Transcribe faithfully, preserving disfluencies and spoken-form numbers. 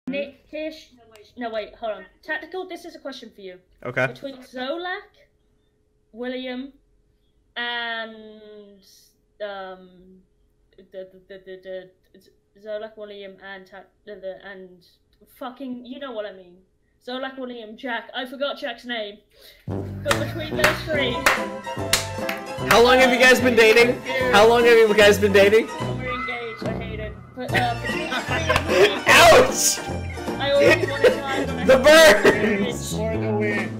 Nick, Hish. No, wait, hold on. Tactical, this is a question for you. Okay. Between Zolak, William, and um, the the the the, the Zolak, William, and ta the, the and fucking, you know what I mean. Zolak, William, Jack. I forgot Jack's name. But between those three. How long have you guys been dating? How long have you guys been dating? We're engaged. I hate it. But uh, between ouch! I always wanted to lie on a the burns. For the win.